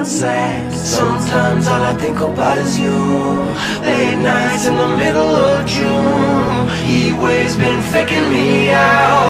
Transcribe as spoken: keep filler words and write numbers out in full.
feel sad. Sometimes all I think about is you. Late nights in the middle of June, heat waves been faking me out.